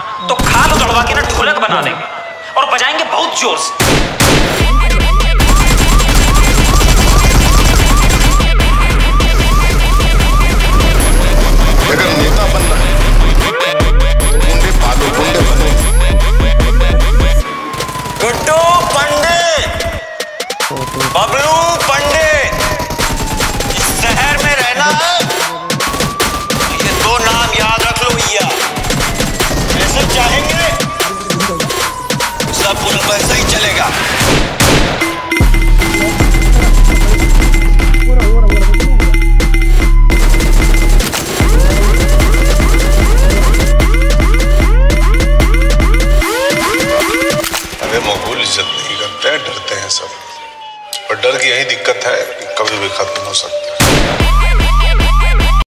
तो खाल उड़वा के ना ढोलक बना देंगे और बजाएंगे बहुत जोर से। अगर नेता बनना है तो गुंडे पालो, गुंडे बनो। गुड्डू पंडित, बबलू पंडित, इस शहर में रहना है ये दो नाम याद रख लो भैया। जैसे चाहेंगे सब वैसा ही चलेगा।